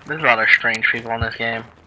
There's a lot of strange people in this game.